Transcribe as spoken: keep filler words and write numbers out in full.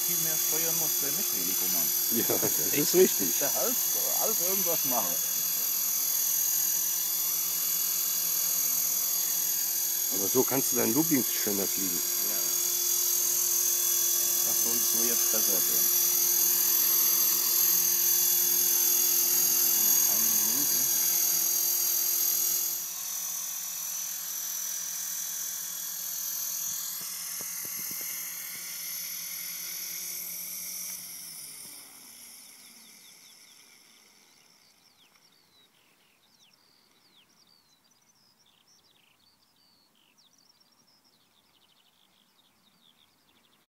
viel mehr steuern muss, der nicht Helikum. Ja, das ist richtig. Der alles, alles irgendwas machen. Aber so kannst du dein Looping schöner fliegen. Ja. Das sollte so jetzt besser werden.